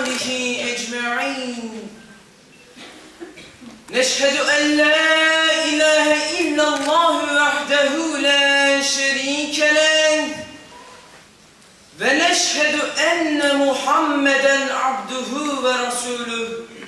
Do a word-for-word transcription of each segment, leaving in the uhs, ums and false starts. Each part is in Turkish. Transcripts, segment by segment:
آله أجمعين نشهد أن لا إله إلا الله وحده لا شريك له ونشهد أن محمدا عبده ورسوله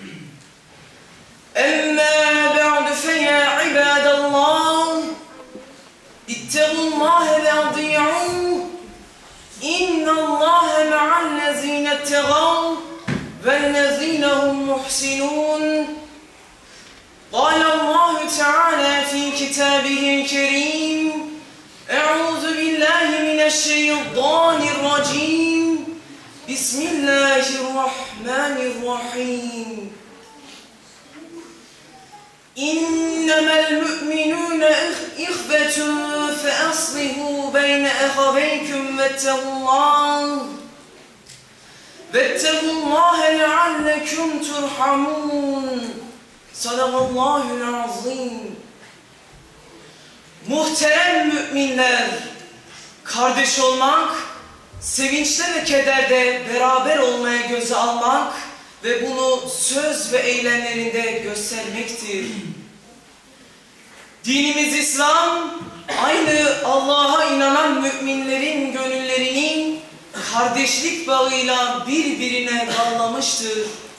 أما بعد فيا عباد الله اتقوا الله وأطيعوه إن الله مع الذين اتقوا والذين هم محسنون قال الله تعالى في كتابه الكريم أعوذ بالله من الشيطان الرجيم بسم الله الرحمن الرحيم إنما المؤمنون إخوة فأصلحوا بين أخويكم واتقوا الله واتقوا الله لعلكم ترحمون Sadakallahul azim. Muhterem müminler, kardeş olmak, sevinçte ve kederde beraber olmaya göze almak ve bunu söz ve eylemlerinde göstermektir. Dinimiz İslam, aynı Allah'a inanan müminlerin gönüllerini kardeşlik bağıyla birbirine bağlamıştır.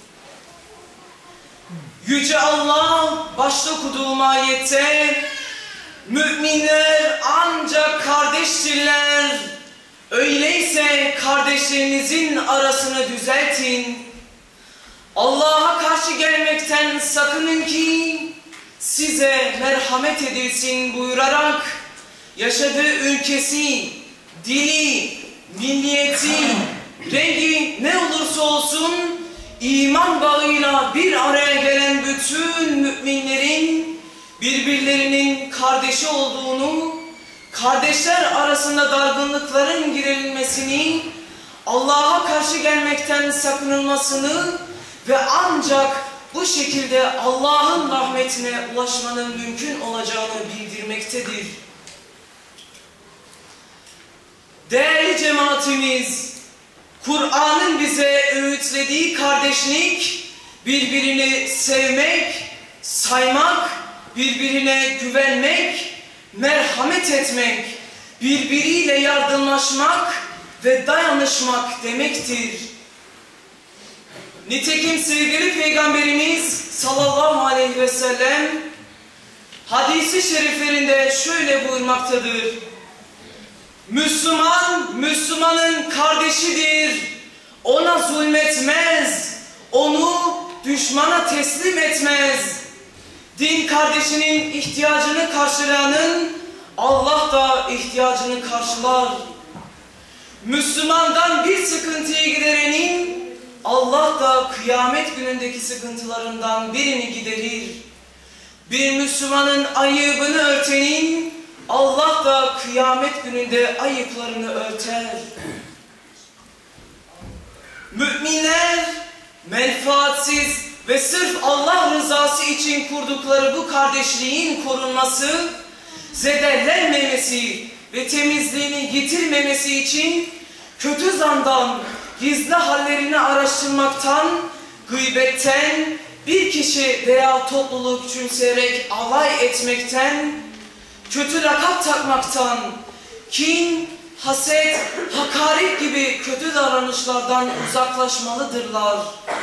Yüce Allah başta okuduğum ayette müminler ancak kardeştirler. Öyleyse kardeşlerinizin arasını düzeltin. Allah'a karşı gelmekten sakının ki size merhamet edilsin buyurarak yaşadığı ülkesi, dili, milliyeti, rengi ne olursa olsun İman bağıyla bir araya gelen bütün müminlerin birbirlerinin kardeşi olduğunu, kardeşler arasında dargınlıkların giderilmesini, Allah'a karşı gelmekten sakınılmasını ve ancak bu şekilde Allah'ın rahmetine ulaşmanın mümkün olacağını bildirmektedir. Değerli cemaatimiz, Kur'an'ın bize öğütlediği kardeşlik, birbirini sevmek, saymak, birbirine güvenmek, merhamet etmek, birbiriyle yardımlaşmak ve dayanışmak demektir. Nitekim sevgili Peygamberimiz sallallahu aleyhi ve sellem hadisi şeriflerinde şöyle buyurmaktadır. Müslüman, Müslümanın kardeşidir. Ona zulmetmez. Onu düşmana teslim etmez. Din kardeşinin ihtiyacını karşılayanın Allah da ihtiyacını karşılar. Müslümandan bir sıkıntıyı giderenin Allah da kıyamet günündeki sıkıntılarından birini giderir. Bir Müslümanın ayıbını örtenin Allah da kıyamet gününde ayıplarını örter. Müminler menfaatsiz ve sırf Allah rızası için kurdukları bu kardeşliğin korunması, zedelenmemesi ve temizliğini yitirmemesi için kötü zandan, gizli hallerini araştırmaktan, gıybetten, bir kişi veya topluluk küçümseyerek alay etmekten, kötü lakap takmaktan, kin, haset, hakaret gibi kötü davranışlardan uzaklaşmalıdırlar.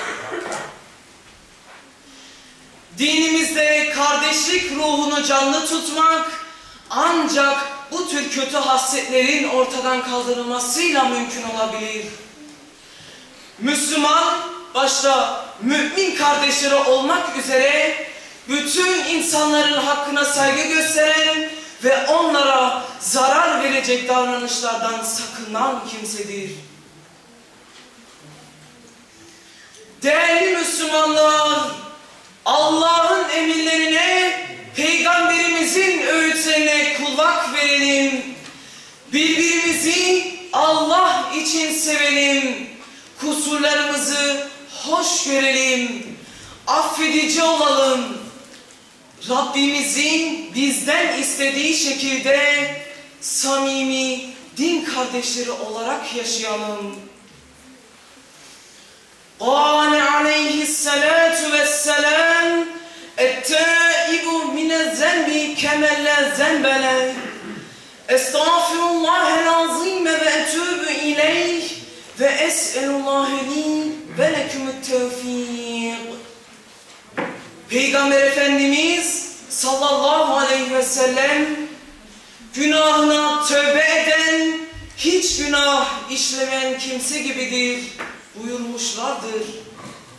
Dinimizde kardeşlik ruhunu canlı tutmak ancak bu tür kötü hasletlerin ortadan kaldırılmasıyla mümkün olabilir. Müslüman, başta mümin kardeşleri olmak üzere bütün insanların hakkına saygı gösteren ve onlara zarar verecek davranışlardan sakınan kimsedir. Değerli Müslümanlar, Allah'ın emirlerine, Peygamberimizin öğütlerine kulak verelim. Birbirimizi Allah için sevelim. Kusurlarımızı hoş görelim. Affedici olalım. Rabbimizin bizden istediği şekilde samimi din kardeşleri olarak yaşayalım. قال عليه الصلاة والسلام التائب من الذنب كمن لا ذنب له استغفر الله العظيم وأتوب إليه وأسأل الله لي ولكم التوفيق. Peygamber Efendimiz sallallahu aleyhi ve sellem günahına tövbe eden, hiç günah işlemeyen kimse gibidir buyurmuşlardır.